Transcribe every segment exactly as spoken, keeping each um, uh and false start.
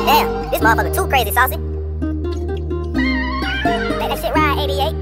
Damn, this motherfucker too crazy, saucy. Let that shit ride, eighty-eight.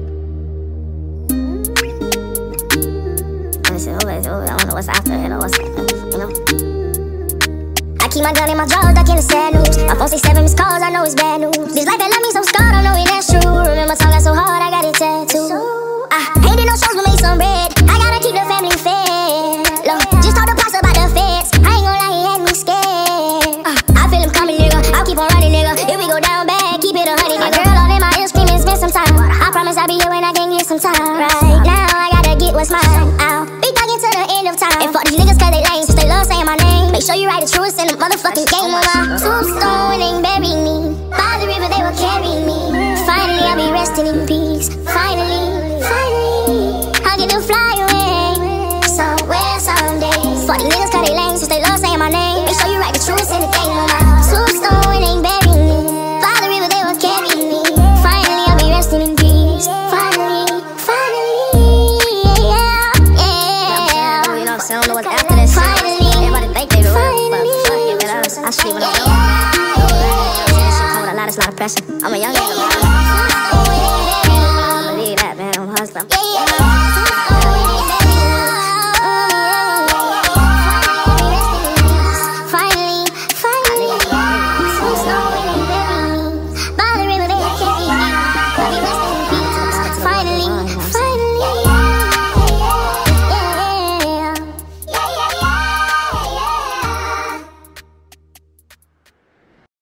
Let me see, who is, who, I don't know what's after it or what's, you know. I keep my gun in my drawers, ducking the sad news. My phone say seven missed calls, I know it's bad news. This life that left me so scarred, I know it that's true. Remember talking so hard, I got it tattooed. I hated no shows, but made some bread. I gotta keep the family fed. Look, just talk the boss about the feds. I ain't gon' lie, he had me scared. uh, I feel him coming, nigga. I'll keep on running, nigga. If we go down bad, keep it a honey, nigga. My girl all in my ears screaming, spend some time. I promise I'll be here when I can get some time. Right now, I gotta get what's mine. I'll be thugging to the end of time. And fuck these niggas cause they lame, since they love saying my name. Make sure you write the truest in the motherfucking game. When my tombstone ain't bury me, by the river they will carry me. Finally, I'll be resting in peace. Finally, finally, I'll get to fly away somewhere someday. Fuck these niggas cause they lame, since they love saying my name. Make sure you write the truest in the game. When my tombstone ain't bury me, by the river they will carry me. Finally, I'll be resting in peace. Finally, finally, yeah, yeah. You know what I'm saying? I don't know what's after this. Finally, everybody think they do, but fuck it, man. I sleep when I know. It's a lot of pressure. I'm a young nigga, man. I believe that, man. I'm hustling.